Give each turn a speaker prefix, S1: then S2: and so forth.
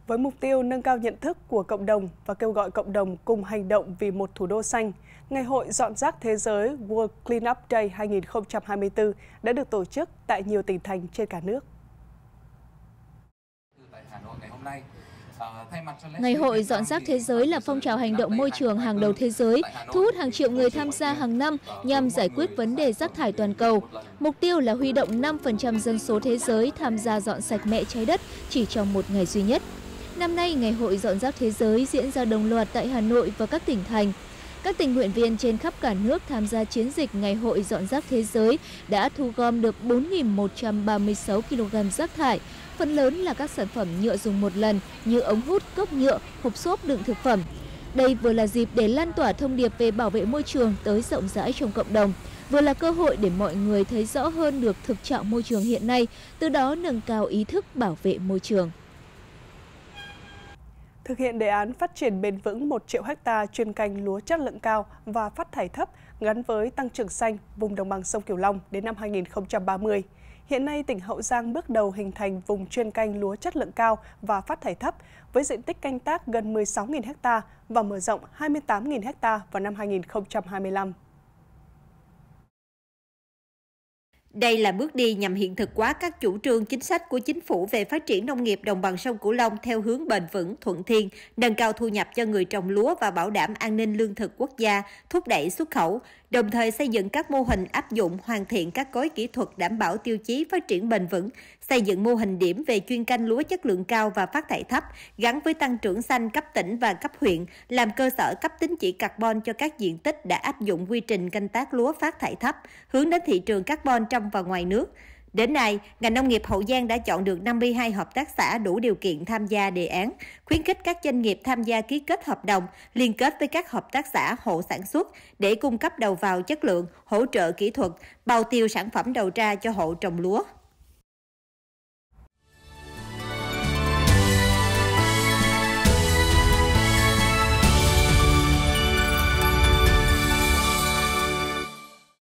S1: Với mục tiêu nâng cao nhận thức của cộng đồng và kêu gọi cộng đồng cùng hành động vì một thủ đô xanh, Ngày hội dọn rác thế giới World Cleanup Day 2024 đã được tổ chức tại nhiều tỉnh thành trên cả nước.
S2: Ngày hội dọn rác thế giới là phong trào hành động môi trường hàng đầu thế giới, thu hút hàng triệu người tham gia hàng năm nhằm giải quyết vấn đề rác thải toàn cầu. Mục tiêu là huy động 5% dân số thế giới tham gia dọn sạch mẹ trái đất chỉ trong một ngày duy nhất. Năm nay, Ngày hội dọn rác thế giới diễn ra đồng loạt tại Hà Nội và các tỉnh thành. Các tình nguyện viên trên khắp cả nước tham gia chiến dịch Ngày hội dọn rác thế giới đã thu gom được 4.136 kg rác thải, phần lớn là các sản phẩm nhựa dùng một lần như ống hút, cốc nhựa, hộp xốp đựng thực phẩm. Đây vừa là dịp để lan tỏa thông điệp về bảo vệ môi trường tới rộng rãi trong cộng đồng, vừa là cơ hội để mọi người thấy rõ hơn được thực trạng môi trường hiện nay, từ đó nâng cao ý thức bảo vệ môi trường.
S1: Thực hiện đề án phát triển bền vững 1 triệu ha chuyên canh lúa chất lượng cao và phát thải thấp gắn với tăng trưởng xanh vùng đồng bằng sông Cửu Long đến năm 2030. Hiện nay, tỉnh Hậu Giang bước đầu hình thành vùng chuyên canh lúa chất lượng cao và phát thải thấp với diện tích canh tác gần 16.000 ha và mở rộng 28.000 ha vào năm 2025.
S3: Đây là bước đi nhằm hiện thực hóa các chủ trương chính sách của chính phủ về phát triển nông nghiệp đồng bằng sông Cửu Long theo hướng bền vững, thuận thiên, nâng cao thu nhập cho người trồng lúa và bảo đảm an ninh lương thực quốc gia, thúc đẩy xuất khẩu, đồng thời xây dựng các mô hình áp dụng hoàn thiện các gói kỹ thuật đảm bảo tiêu chí phát triển bền vững, xây dựng mô hình điểm về chuyên canh lúa chất lượng cao và phát thải thấp gắn với tăng trưởng xanh cấp tỉnh và cấp huyện, làm cơ sở cấp tín chỉ carbon cho các diện tích đã áp dụng quy trình canh tác lúa phát thải thấp, hướng đến thị trường carbon trong và ngoài nước. Đến nay, ngành nông nghiệp Hậu Giang đã chọn được 52 hợp tác xã đủ điều kiện tham gia đề án, khuyến khích các doanh nghiệp tham gia ký kết hợp đồng, liên kết với các hợp tác xã hộ sản xuất để cung cấp đầu vào chất lượng, hỗ trợ kỹ thuật, bao tiêu sản phẩm đầu ra cho hộ trồng lúa.